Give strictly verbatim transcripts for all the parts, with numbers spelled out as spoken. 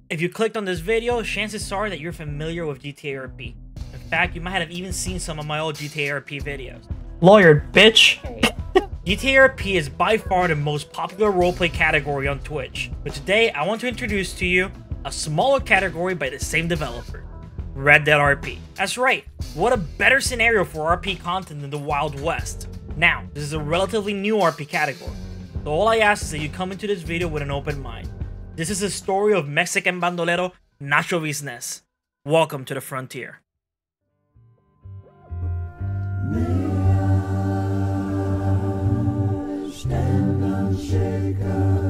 If you clicked on this video, chances are that you're familiar with G T A R P. In fact, you might have even seen some of my old G T A R P videos. Lawyer, bitch! G T A R P is by far the most popular roleplay category on Twitch, but today I want to introduce to you a smaller category by the same developer, Red Dead R P. That's right, what a better scenario for R P content than the Wild West. Now, this is a relatively new R P category, so all I ask is that you come into this video with an open mind. This is the story of Mexican bandolero Nacho Visnes. Welcome to the frontier. Stand unshaken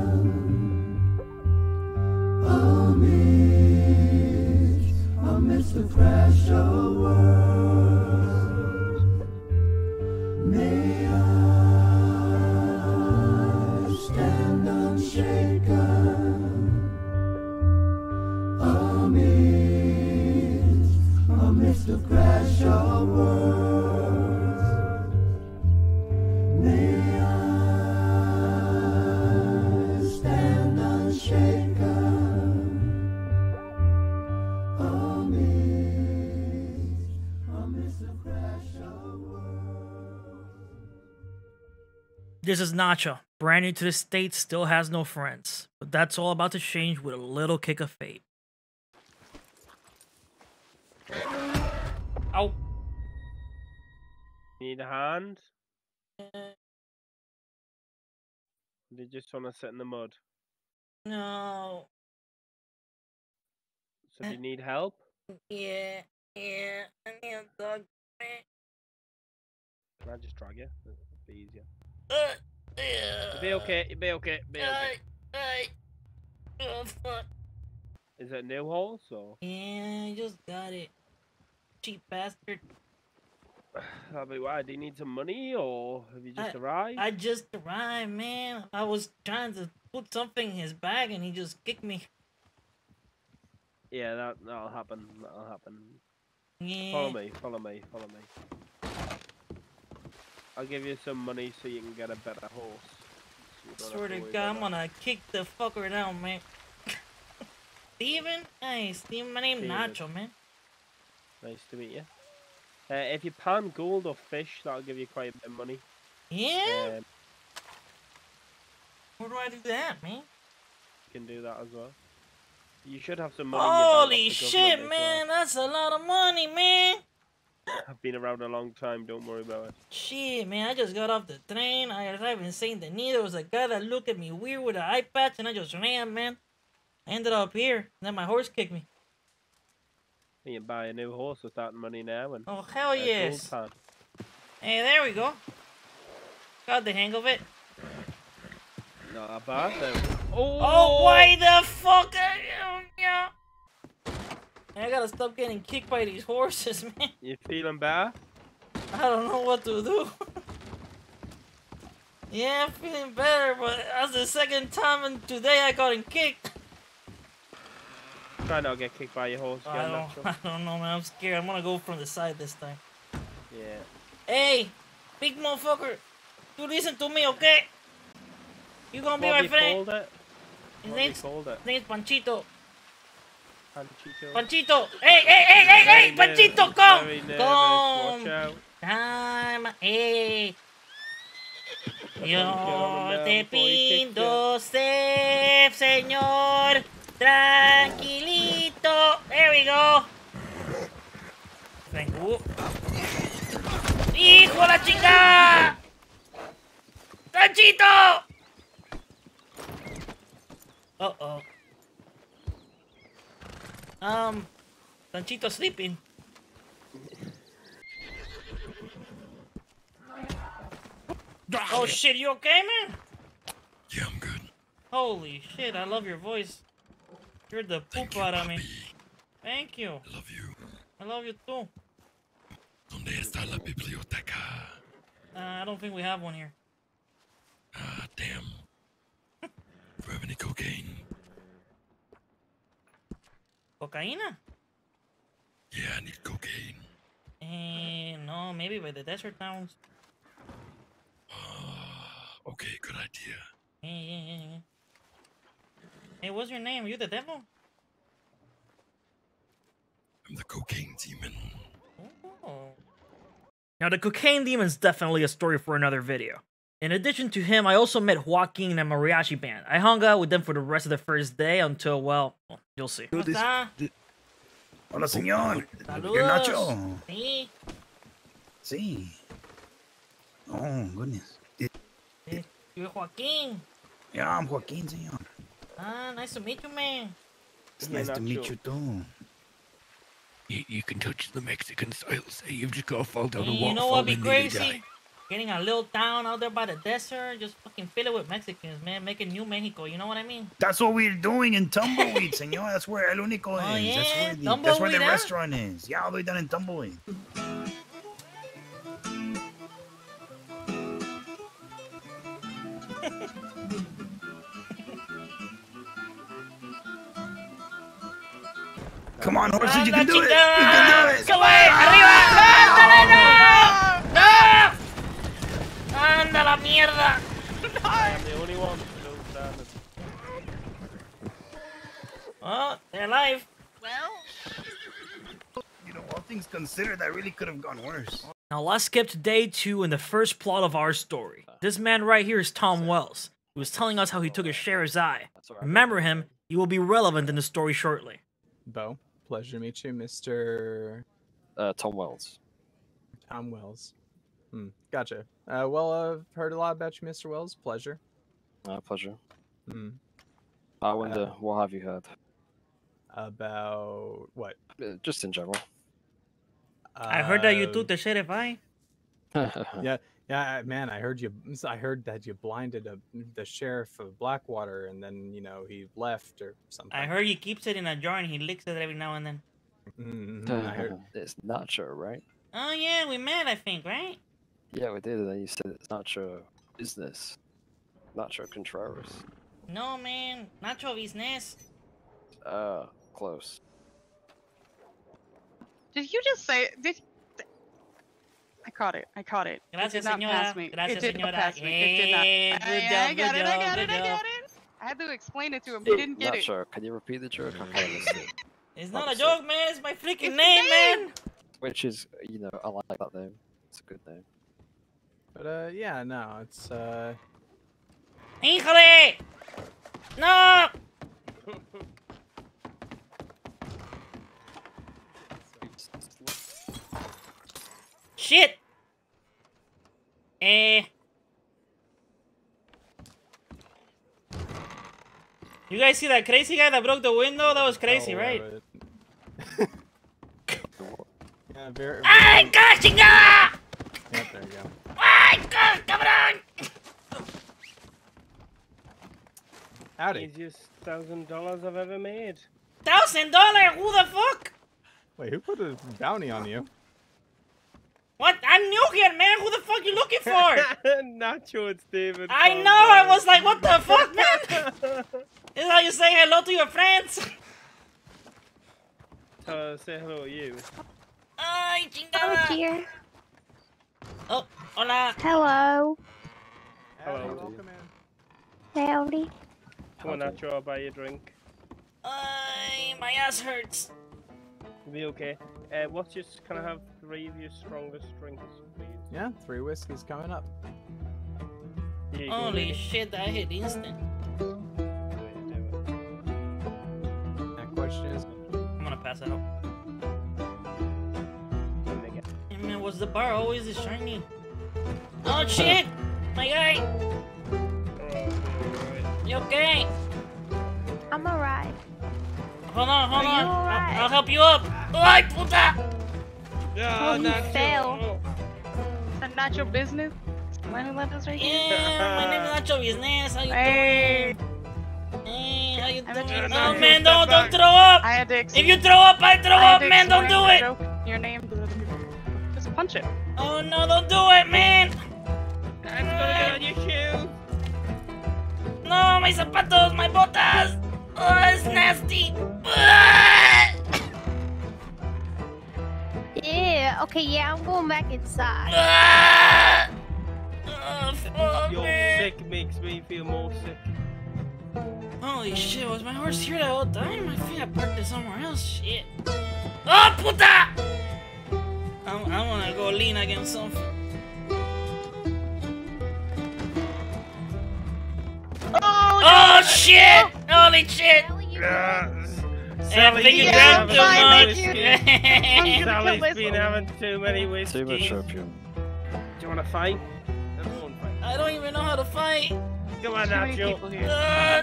amidst, amidst the crash of world. May I stand unshaken amidst, amidst the crash of world. May This is Nacho, brand new to the States, still has no friends. But that's all about to change with a little kick of fate. Ow. Need a hand? They just want to sit in the mud. No. So do you need help? Yeah, yeah, I need a dog. Can I just drag you? It'll be easier. Uh, yeah. You'll be okay, you'll be okay, be okay. I, I, oh, fuck. Is it a new horse or? Yeah, I just got it. Cheap bastard. That'll be why. Do you need some money or have you just I, arrived? I just arrived, man. I was trying to put something in his bag and he just kicked me. Yeah, that, that'll happen. That'll happen. Yeah. Follow me, follow me, follow me. I'll give you some money so you can get a better horse. So Swear to God, I'm gonna kick the fucker down, man. Steven? Hey, Steven, my name's Nacho, man. Nice to meet you. Uh, if you pan gold or fish, that'll give you quite a bit of money. Yeah? Um, Where do I do that, man? you can do that as well. You should have some money. Holy in your bank shit, off the man. well. That's a lot of money, man. I've been around a long time, don't worry about it. Shit, man. I just got off the train. I arrived in Saint Denis. There was a guy that looked at me weird with an eye patch, and I just ran, man. I ended up here, and then my horse kicked me. You can buy a new horse with that money now. And oh, hell yes. Gold Hey, there we go. Got the hang of it. Not bad, though. Oh, Oh, why the fuck? Yeah. I gotta stop getting kicked by these horses, man. You feeling better? I don't know what to do. Yeah, I'm feeling better, but that's the second time in today I got kicked. Try not to get kicked by your horse I again, don't, Nacho. I don't know, man. I'm scared. I'm gonna go from the side this time. Yeah. Hey, big motherfucker. You listen to me, okay? You gonna be What my have you friend? called it? His What have you name's, called it? his name's Panchito. Panchito. Panchito! Hey, hey, hey, hey, hey! Very Panchito, nervous, come! very nervous. Come! Watch out. Come! Hey! Yo down te before he kicks pido safe, señor. Tranquilito. There we go. Thank you. ¡Hijo de la chica! ¡Panchito! Uh-oh. Um, Panchito's sleeping. Oh shit, you okay, man? Yeah, I'm good. Holy shit, I love your voice. You're the poop out of me. Papi. Thank you. I love you. I love you too. ¿Dónde está la biblioteca? Uh, I don't think we have one here. Ah, damn. Do you have any cocaine? Cocaína? Yeah, I need cocaine. Eh, no, maybe by the desert towns. Uh, okay, good idea. Yeah, yeah, yeah, yeah. Hey, what's your name? Are you the devil? I'm the cocaine demon. Oh. Now, the cocaine demon is definitely a story for another video. In addition to him, I also met Joaquin and Mariachi Band. I hung out with them for the rest of the first day until, well, well you'll see. Dude, this- ¿Cómo Hola, señor. está? You're Nacho. Sí. Sí. Oh, goodness. Sí. You're Joaquin. Yeah, I'm Joaquin, señor. Ah, nice to meet you, man. It's Yeah, nice to meet Nacho. you, too. You, you can touch the Mexican style. Say you've just got to fall down a Hey, you know waterfall what'd be and nearly crazy? die. Getting a little town out there by the desert, just fucking fill it with Mexicans, man. Making New Mexico, you know what I mean? That's what we're doing in Tumbleweed, señor. That's where El Único is. Oh, That's yeah? where the, that's where the Tumbleweed, huh? restaurant is. Yeah, all the way down in Tumbleweed. Come on, horses, you can do it. You can do it. ¡Sube! ¡Arriba! ¡Ándale, no! ¡No! ¡Anda la mierda! I am the only one still standing. Oh, they're alive. Well, You know, all things considered, that really could have gone worse. Now let's skip to day two in the first plot of our story. This man right here is Tom Wells. He was telling us how he took a sheriff's eye. Remember him, he will be relevant in the story shortly. Bo, pleasure to meet you, Mister Uh, Tom Wells. Tom Wells. Hmm, gotcha. Uh, well, I've heard a lot about you, Mister Wells. Pleasure. Uh, pleasure. Hmm. I wonder, what have you heard? About what? Uh, just in general. I heard that you Uh, took the sheriff's eye. Yeah, yeah, man. I heard you. I heard that you blinded a, the sheriff of Blackwater, and then you know he left or something. I heard he keeps it in a jar and he licks it every now and then. Mhm, I heard. It's Nacho, right? Oh yeah, we met, I think, right? Yeah, we did, and then you said it's Nacho Visnes. Nacho Contreras. No, man. Nacho Visnes. Uh, close. did you just say? Did I caught it? I caught it. Gracias, it did not pass señora. me. Gracias, it did señora. not pass me. It did not. Hey, I- good I, job, got good it. I job, got good it. I job. got it. I had to explain it to him. He didn't get it. Nacho, can you repeat the joke? I kind of missed it. It's not a Opposite. joke, man. It's my It's freaking the name, name. man. Which is, you know, I like that name. It's a good name. But uh, yeah, no, it's uh, Híjole! No! Shit! Eh. You guys see that crazy guy that broke the window? That was crazy, oh, right? uh, yeah, very. ¡Ay, ca- chingada! Yep, there you go. ¡Ay, ca- cabrón! Howdy. Easiest thousand dollars I've ever made. Thousand dollar? Who the fuck? Wait, who put a bounty on you? What? I'm new here, man. Who the fuck you looking for? Nacho, it's David. I calm know. I down. was like, what the fuck, man? This is how you say hello to your friends. Uh, say hello to you. Ay, Oh chingada. dear. Oh, hola. Hello. Hello. Howdy, welcome in. Howdy. Come on, Nacho, I'll buy you a drink. Ay, my ass hurts. You'll be okay. Uh, what's your, can I have three of your strongest drinks, please? Yeah, three whiskeys coming up. Here you go, Holy baby. shit, that hit instant. Do it, do it. That question is, I'm gonna pass out. When they get- Hey, man, what's the bar always is shiny? Oh shit! My guy! Oh, You okay? I'm alright. Hold on, hold Are on. you alright? I'll, I'll help you up. Ay, puta! Yeah, Oh, you Nacho. fell. And not your business. Why don't you let us right here? Yeah, my name is Nacho Visnes. How you Hey. doing? Hey, how you I doing? bet you- Oh man, don't don't throw up! I had to. Ex- If you throw up, I throw I had up, to man. Don't explain do the it. joke, your name. to the people. Just punch it. Oh no, don't do it, man. I'm gonna get on your shoes. No, my zapatos, my botas. Oh, it's nasty. Ah! Yeah. Okay. Yeah. I'm going back inside. Ah! Oh, fuck, Your man. sick makes me feel more sick. Holy shit, was my horse here the whole time? I think I parked it somewhere else. Shit. Oh, puta! I'm, I wanna go lean against something. Oh, Oh shit! Holy shit! Sally's think you been drank having too too much. whiskey. I'm gonna Sally's kill been myself. having too many Too much whiskeys. opium. Do you want to fight? Let's go and fight. I don't even know how to fight. Come on, Too many Nacho. people here. Uh,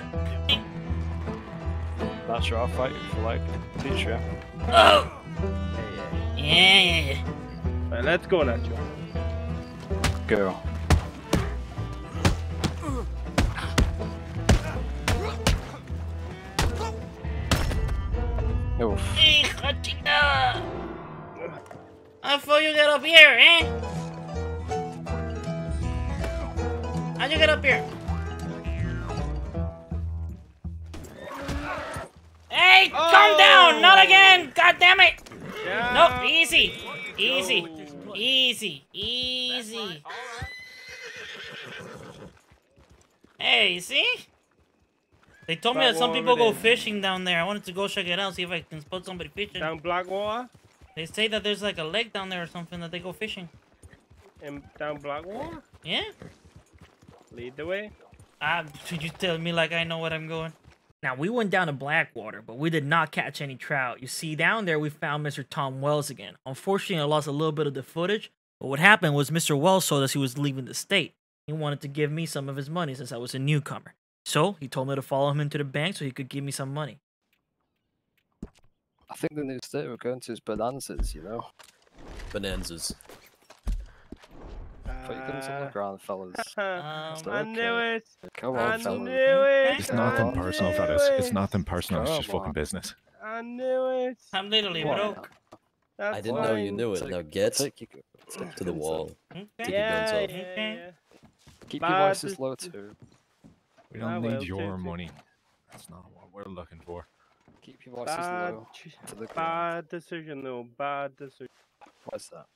Nacho, I'll fight you if you like. Teach you. oh! Yeah, yeah, yeah. Right, let's go, Nacho. Go. Oof. Hijo chica. I thought you get up here, eh? How'd you get up here? Hey, Oh! calm down! Not again! God damn it! Yeah. Nope, easy, easy, Go. easy, easy. Hey, you see? They told me That that some one people over go there. fishing down there. I wanted to go check it out, see if I can spot somebody fishing. Down Blackwater? They say that there's like a lake down there or something that they go fishing. In, down Blackwater? Yeah? Lead the way. Ah, should you tell me like I know what I'm going? Now, we went down to Blackwater, but we did not catch any trout. You see, down there we found Mister Tom Wells again. Unfortunately, I lost a little bit of the footage, but what happened was Mister Wells told us he was leaving the state. He wanted to give me some of his money since I was a newcomer. So, he told me to follow him into the bank so he could give me some money. I think the new state we're going to is Bonanzas, you know? Bonanzas. Put your guns on Uh, the ground, fellas. Um, So, I okay. knew it. Come I on, fellas. knew it. It's nothing I personal, knew fellas. It's it. nothing personal. It's just Come fucking on. business. I knew it. I'm literally What? broke. That's I didn't know you fine. knew it. Take- Now get Take your, take to your the guns wall. Okay. Take your guns Yeah, off. yeah, Okay. yeah. Keep your Bad voices dec- low too. We I don't will, need too, your too. money. That's not what we're looking for. Keep your voices Bad, low ch- to the ground. bad decision, though. Bad decision. What's that?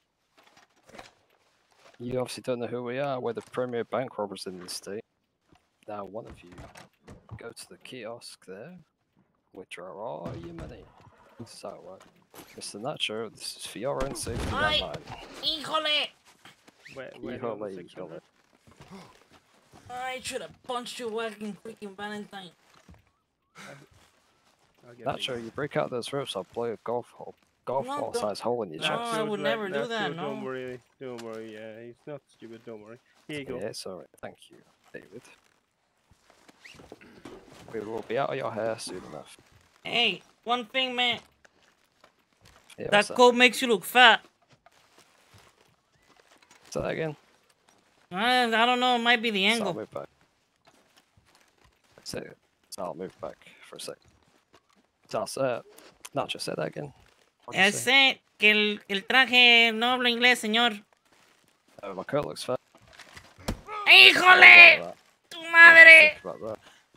You obviously don't know who we are. We're the premier bank robbers in the state. Now, one of you go to the kiosk there, withdraw all your money. So, uh, Mister Nacho, this is for your own safety, not Aye. mine. Híjole! Wait, You wait, hold on it, six you hold hundred. it. I should have punched you fucking freaking Valentine. I'll get Nacho, these. you break out those ropes, I'll blow a golf hole, golf No, ball don't- size hole in your No, chest. I would Nacho's never right, do that, Nacho, no. Don't worry, don't worry. Yeah, he's not stupid. Don't worry. Here you go. Yeah, it's alright. Thank you, David. We will be out of your hair soon enough. Hey, one thing, man. Yeah, That what's that? coat makes you look fat. Say that again. I, I don't know, it might be the So I'll angle. move back. Say it. So I'll move back for a sec. So I'll say, Nacho, say that again. What'd you I say? sé que el, el traje no habla inglés, señor. Oh, my coat looks fat. ¡Híjole! ¡Tu madre! Think about that.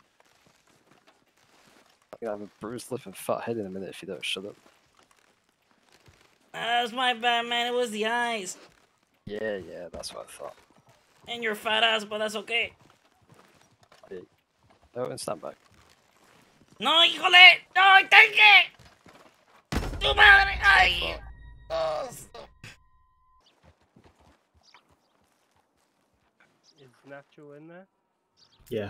I'm gonna have a bruised lip and fat head in a minute if you don't shut up. That's my bad, man. It was the eyes. Yeah, yeah, that's what I thought. And your fat ass, but that's okay. Oh, and stand back. No, híjole! No, tanque! ¡Tu madre! ¡Ay! Oh, Is Nacho in there? Yeah.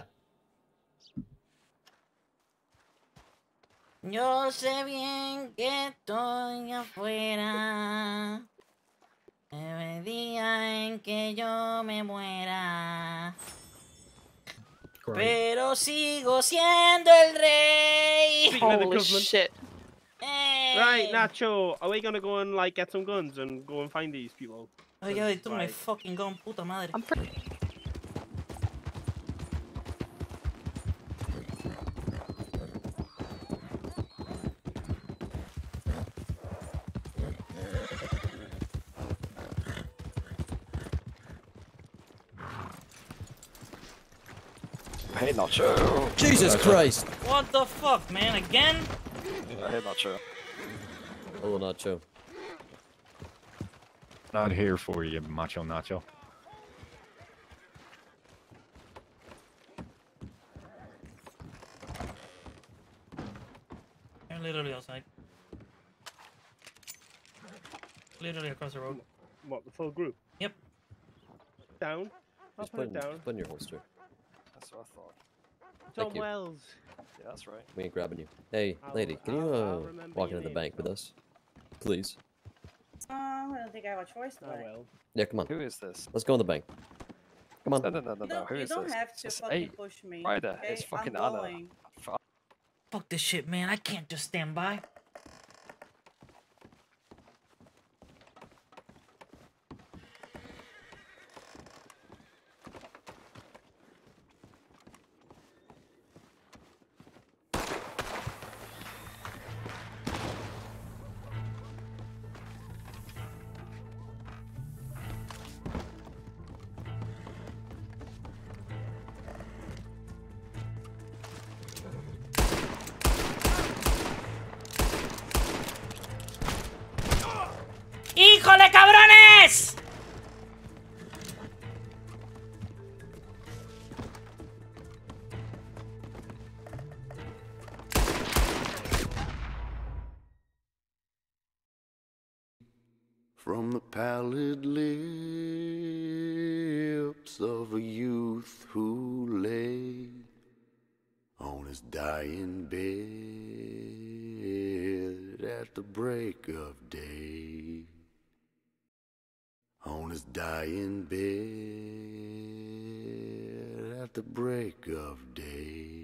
Yo sé bien que estoy afuera. El día en que yo me muera. Great. Pero sigo siendo el rey. Speaking of the Holy government. shit. Hey. Right, Nacho, are we gonna go and like get some guns and go and find these people? Oh, yeah, they took my Right. fucking gun, puta madre. I'm pretty. Hey, Nacho. Jesus Christ! What the fuck, man? Again? Hey, Nacho. Hello, Nacho. Not here for you, macho nacho. They're literally outside. Literally across the road. What, the full group? Yep. Down? I'll Just put put, it in, down. just put in your holster. That's what I thought. Tom Thank you. Wells. Yeah, that's right. We ain't grabbing you. Hey, I'll- lady, can you I'll- I'll uh remember walk your into the name, bank with Tom. us? Please. Uh, I don't think I have a choice I today. will. Yeah, come on. Who is this? Let's go in the bank. Come on. No, no, no, no, You no. don't, Who you is don't this? have to Just- fucking hey, push me. Ryder, okay? it's fucking I'm Anna. going. Fuck. Fuck this shit, man. I can't just stand by. ¡Híjole, cabrones! From the pallid lips of a youth who lay on his dying bed at the break of day. On his dying bed at the break of day.